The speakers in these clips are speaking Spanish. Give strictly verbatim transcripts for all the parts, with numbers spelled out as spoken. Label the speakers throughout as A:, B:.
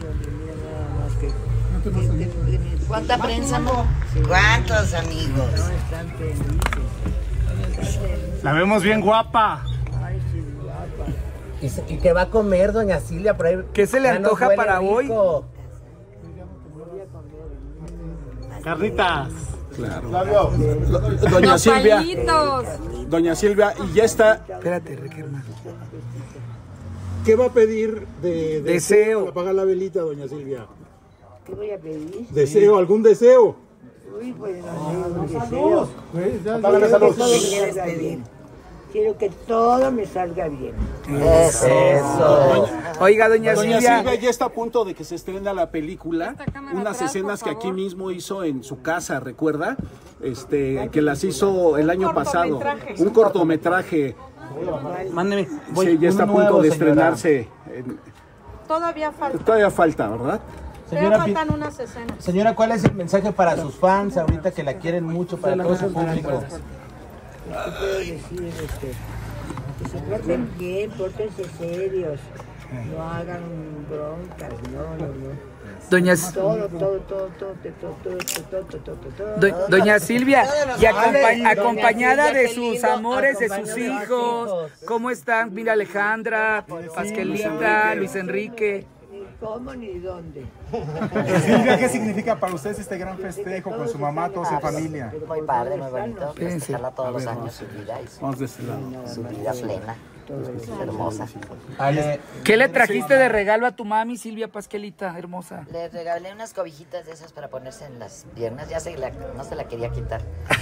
A: mira nada más que... que- que- que mis-
B: ¿Cuánta prensa, no? ¿Cuántos amigos?
A: No, están felices. Están felices.
C: La vemos bien guapa.
A: Ay, sí, guapa.
D: ¿Y, se- y qué va a comer doña Silvia por ahí?
C: ¿Qué se le
D: Ya nos
C: antoja
D: huele
C: para hoy?
D: rico.
C: Carnitas.
E: Claro. Doña Silvia. Doña Silvia, y ya está.
C: Espérate, Riquelme.
E: ¿Qué va a pedir de, de
C: Deseo.
E: para apagar la velita, doña Silvia?
A: ¿Qué voy a pedir?
E: ¿Deseo? ¿Algún deseo?
A: Uy, pues no sé, un deseo.
E: Apágale esa luz.
A: Quiero que todo me salga bien. Quiero que todo me salga bien.
D: Eso.
C: Oiga, doña,
E: Doña
C: Silvia.
E: Silvia ya está a punto de que se estrena la película, unas escenas que aquí mismo hizo en su casa, ¿recuerda? Este, que las hizo el año pasado, un cortometraje.
C: Mándeme.
E: Sí, ya está a punto de estrenarse. En-
F: Todavía falta.
E: Todavía falta, ¿verdad?
F: Todavía
D: Señora,
F: faltan unas escenas.
D: Señora, ¿cuál es el mensaje para sus fans ahorita que la quieren mucho, para todo su público?
A: ¿Qué puedo decir? Este, que se porten bien, pórtense serios. No hagan broncas, no, no, no.
C: Doña,
A: Todo, todo, todo, todo, todo, todo, todo, todo, todo, todo,
C: do-
A: todo.
C: doña Silvia, y acompa-
D: Doña
C: acompañada
D: Silvia,
C: de
D: qué
C: sus
D: lindo,
C: amores, de sus
D: acompañada de sus
C: hijos.
D: hijos.
C: ¿Cómo están? Mira, Alejandra, Pasquelita, Luis Enrique.
A: Ni cómo ni dónde.
G: Silvia, ¿qué significa para ustedes este gran festejo con su mamá, todos en familia?
B: Muy padre, muy bonito.
C: Espérense.
B: Festejarla todos los años, su vida y su,
E: Vamos de este lado.
B: su vida plena. Hermosa.
D: Ale,
C: ¿Qué le trajiste de regalo a tu mami, Silvia Pasquelita, hermosa?
B: Le regalé unas cobijitas de esas para ponerse en las piernas. Ya se la, no se la quería quitar.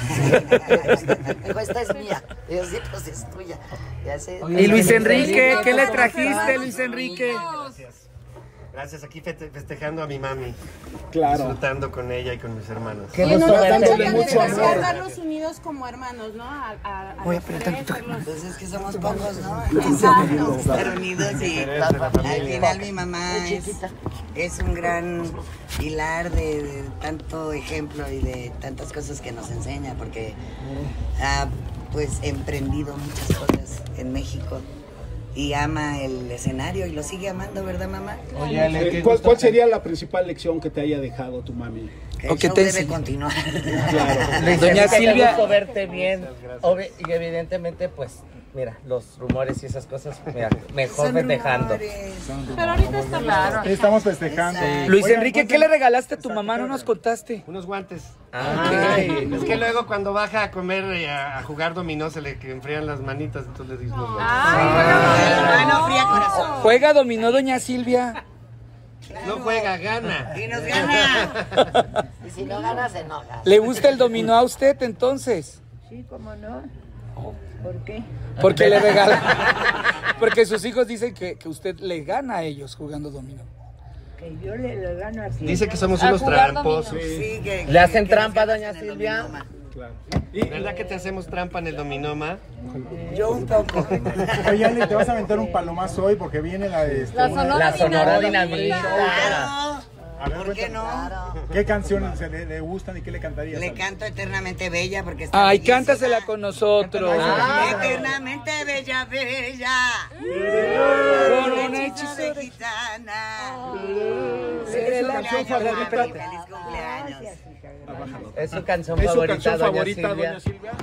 B: Dijo, esta es mía. Y yo, sí, pues es tuya. Ya se-
C: Y Luis Enrique, ¿qué le trajiste, Luis Enrique?
H: Gracias, aquí fete- festejando a mi mami.
E: Claro.
H: Disfrutando con ella y con mis hermanos.
D: qué
F: Y en
D: gusto
F: una
D: verte.
E: dándole
F: fecha
E: mucho
F: de
E: amor.
F: recordarlos unidos como hermanos, ¿no? A, a, a
C: Voy a
F: los
C: apretar
F: tres,
C: tantito.
F: verlos-
B: Pues es que somos pocos, ¿no?
F: Exacto.
B: Pero unidos y al final mi mamá es, es un gran pilar de, de tanto ejemplo y de tantas cosas que nos enseña, porque ha pues emprendido muchas cosas en México y ama el escenario y lo sigue amando, ¿verdad, mamá?
D: Oye, Ale, qué
E: Eh, ¿Cuál,
D: gusto
E: cuál
D: que-
E: sería la principal lección que te haya dejado tu mami?
B: Que
C: ¿O
B: el
C: qué
B: show
C: te
B: debe
C: enseña?
B: continuar.
D: Luis
C: Doña
D: Enrique, qué
C: Silvia.
D: gusto verte bien. Obvi- y evidentemente, pues, mira, los rumores y esas cosas, mira, mejor
B: Son
D: festejando.
B: rumores.
F: Pero ahorita está claro.
G: Sí, estamos festejando.
C: Luis Enrique, ¿qué le regalaste a tu mamá? No nos contaste.
H: Unos guantes.
D: Ay,
H: Es que luego cuando baja a comer y a, a jugar dominó se le enfrían las manitas, entonces le digo unos guantes.
F: Ay,
B: Mano fría, corazón.
C: Juega dominó, doña Silvia.
H: No juega, gana.
B: Y nos gana. Y si no gana, se enoja.
C: ¿Le gusta el dominó a usted entonces?
A: Sí, cómo no. ¿Por qué?
C: Porque le regala. Porque sus hijos dicen que, que usted le gana a ellos jugando dominó.
A: Que yo le, le gano así.
H: Dice que somos
F: A
H: unos
F: jugar
H: tramposos.
B: Sí, que-
D: ¿Le hacen
B: que
D: trampa,
B: nos
D: doña
B: ganas en el
D: Silvia?
B: dominó, ma.
H: ¿Verdad que te hacemos trampa en el dominoma?
B: Yo un poco.
G: Oye, Ale, te vas a aventar un palomazo hoy porque viene la de... este,
F: La
G: una-
F: Sonora
D: La Sonora
F: Dinamita.
D: Dinamita.
B: Claro.
G: A ver,
B: ¿Por qué no?
G: ¿Qué canciones se le, le gustan y qué le cantarías?
B: Le
G: Ale?
B: canto Eternamente Bella porque está
C: Ay,
B: bellísima.
C: cántasela con nosotros.
D: Ah.
B: Eternamente bella, bella.
C: Por
B: Por
C: un
B: hechizo
C: hechizo
B: de gitana.
C: Seré la
B: Feliz
C: canción
B: cumpleaños,
C: favorita.
B: mami, feliz cumpleaños.
A: Gracias, hija, gracias.
D: Es su canción
E: ¿Es su
D: favorita,
E: canción
D: doña
E: favorita,
D: Silvia.
E: doña Silvia?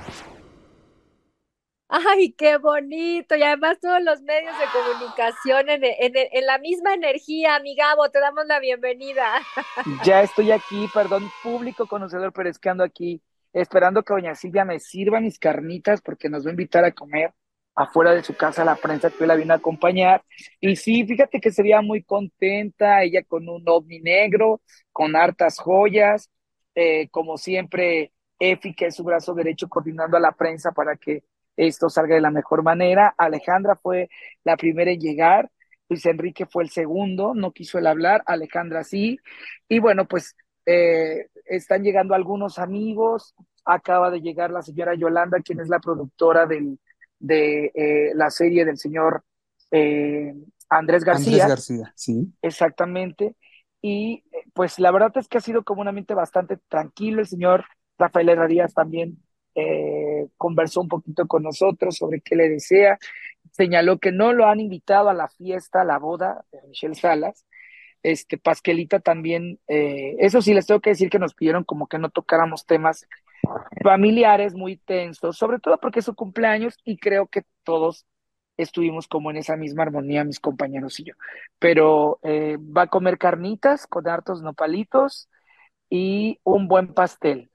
I: Ay, qué bonito. Y además todos los medios de comunicación en, en, en la misma energía, mi Gabo, te damos la bienvenida.
C: Ya estoy aquí, perdón, público conocedor, pero es que ando aquí esperando que doña Silvia me sirva mis carnitas porque nos va a invitar a comer afuera de su casa la prensa que hoy la vino a acompañar. Y sí, fíjate que se veía muy contenta, ella con un ovni negro, con hartas joyas, eh, como siempre, Efi, que es su brazo derecho, coordinando a la prensa para que esto salga de la mejor manera. Alejandra fue la primera en llegar, Luis Enrique fue el segundo, no quiso el hablar, Alejandra sí, y bueno, pues eh, están llegando algunos amigos, acaba de llegar la señora Yolanda, quien es la productora del, de eh, la serie del señor eh, Andrés García.
J: Andrés García, sí.
C: Exactamente, y eh, pues la verdad es que ha sido como un ambiente bastante tranquilo. El señor Rafael Herrerías también eh, conversó un poquito con nosotros sobre qué le desea, señaló que no lo han invitado a la fiesta, a la boda de Michelle Salas, Este, Pasquelita también, eh, eso sí les tengo que decir que nos pidieron como que no tocáramos temas familiares muy tensos, sobre todo porque es su cumpleaños y creo que todos estuvimos como en esa misma armonía, mis compañeros y yo. Pero eh, va a comer carnitas con hartos nopalitos y un buen pastel.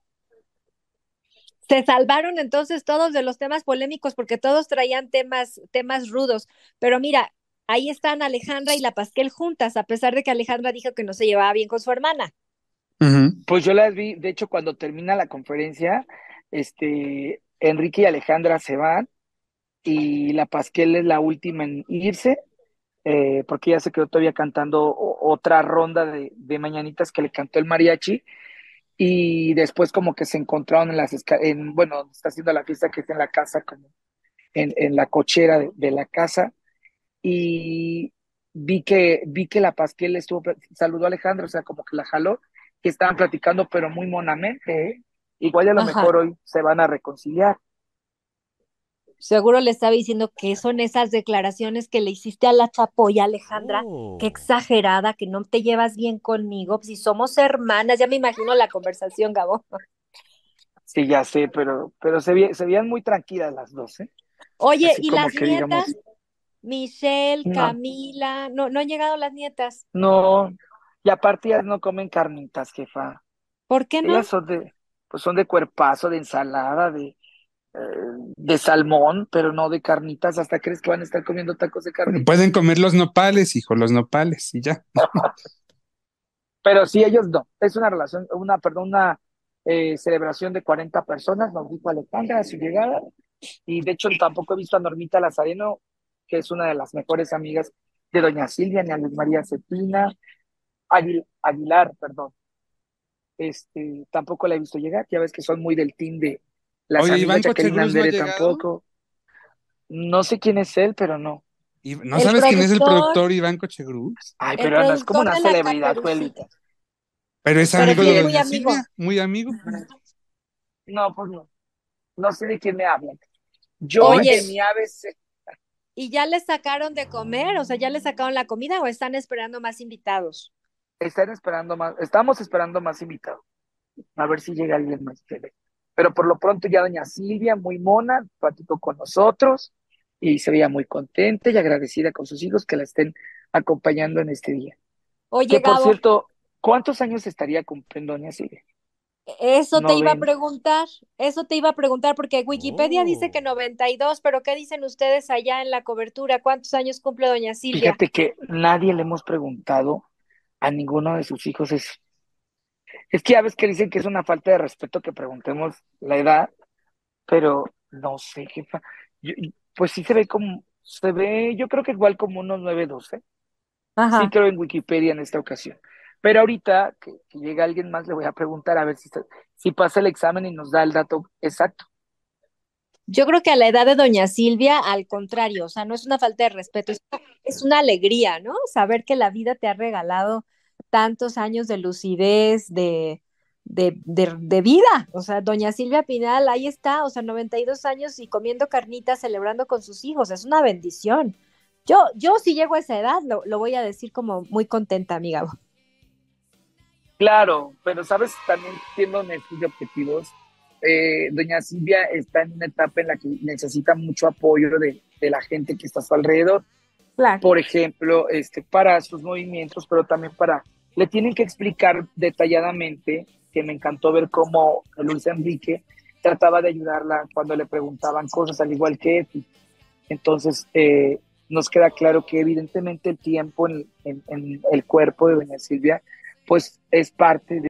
I: Se salvaron entonces todos de los temas polémicos porque todos traían temas, temas rudos. Pero mira, ahí están Alejandra y la Pasquel juntas, a pesar de que Alejandra dijo que no se llevaba bien con su hermana.
C: Uh-huh. Pues yo las vi, de hecho, cuando termina la conferencia, este, Enrique y Alejandra se van y la Pasquel es la última en irse, eh, porque ella se quedó todavía cantando o, otra ronda de, de mañanitas que le cantó el mariachi. Y después como que se encontraron en las en, bueno, está haciendo la fiesta que está en la casa, como en, en la cochera de, de la casa, y vi que, vi que la Pasquel estuvo, saludó a Alejandro, o sea, como que la jaló, que estaban platicando, pero muy monamente, ¿eh? Igual a lo
I: Ajá.
C: mejor hoy se van a reconciliar.
I: Seguro le estaba diciendo que son esas declaraciones que le hiciste a la Chapoya, Alejandra, oh. Qué exagerada, que no te llevas bien conmigo, si somos hermanas, ya me imagino la conversación, Gabo.
C: Sí, ya sé, pero, pero se, vi, se veían muy tranquilas las dos, ¿eh?
I: Oye,
C: así
I: ¿y las
C: que,
I: nietas?
C: Digamos,
I: Michelle,
C: no.
I: Camila, ¿no, no han llegado las nietas?
C: No, y aparte ellas no comen carnitas, jefa.
I: ¿Por qué no?
C: Ellas son de, pues son de cuerpazo, de ensalada, de de salmón, pero no de carnitas. ¿Hasta crees que van a estar comiendo tacos de carnitas?
J: Pueden comer los nopales, hijo, los nopales y ya.
C: Pero sí, ellos no. Es una relación, una, perdón, una eh, celebración de cuarenta personas, nos dijo Alejandra a su llegada. Y de hecho tampoco he visto a Normita Lazareno, que es una de las mejores amigas de doña Silvia, ni a Luz María Cetina, Aguil, Aguilar, perdón. Este, tampoco la he visto llegar. Ya ves que son muy del team de las
J: Oye,
C: amigas.
J: Iván
C: Jacqueline Andere
J: no
C: tampoco. No sé quién es él, pero no.
J: ¿Y no el sabes quién es el productor Iván Cochegruz?
C: Ay, pero no es como una celebridad, Juelita.
J: Pero es
I: pero
J: amigo
I: sí,
J: de
I: muy
J: doña
I: amigo.
J: Silvia, muy amigo.
C: No, pues no. No sé de quién me hablan. Yo
I: Oye,
C: de mi A B C.
I: ¿Y ya les sacaron de comer? O sea, ¿ya les sacaron la comida o están esperando más invitados?
C: Están esperando más, estamos esperando más invitados. A ver si llega alguien más. Pero por lo pronto ya doña Silvia, muy mona, platicó con nosotros y se veía muy contenta y agradecida con sus hijos que la estén acompañando en este día.
I: Oye,
C: que por
I: Gabo,
C: cierto, ¿cuántos años estaría cumpliendo doña Silvia?
I: Eso te iba a
C: Noven-
I: preguntar, eso te iba a preguntar, porque Wikipedia
J: Oh.
I: dice que noventa y dos, pero ¿qué dicen ustedes allá en la cobertura? ¿Cuántos años cumple doña Silvia?
C: Fíjate que nadie le hemos preguntado a ninguno de sus hijos eso. Es que ya ves que dicen que es una falta de respeto que preguntemos la edad, pero no sé, jefa. Yo- pues sí se ve como, se ve, yo creo que igual como unos nueve, doce.
I: Ajá.
C: Sí creo en Wikipedia en esta ocasión. Pero ahorita que, que llega alguien más, le voy a preguntar a ver si, está- si pasa el examen y nos da el dato exacto.
I: Yo creo que a la edad de doña Silvia, al contrario, o sea, no es una falta de respeto, es, es una alegría, ¿no? Saber que la vida te ha regalado tantos años de lucidez, de, de, de, de vida. O sea, doña Silvia Pinal, ahí está, o sea, noventa y dos años y comiendo carnitas, celebrando con sus hijos, es una bendición. Yo, yo si llego a esa edad, lo, lo voy a decir como muy contenta, amiga.
C: Claro, pero sabes, también siendo honestos y objetivos, eh, doña Silvia está en una etapa en la que necesita mucho apoyo de, de la gente que está a su alrededor.
I: Claro.
C: Por ejemplo, este, para sus movimientos, pero también para, le tienen que explicar detalladamente, que me encantó ver cómo Luis Enrique trataba de ayudarla cuando le preguntaban cosas, al igual que Efi. Entonces, eh, nos queda claro que evidentemente el tiempo en, en, en el cuerpo de doña Silvia, pues es parte de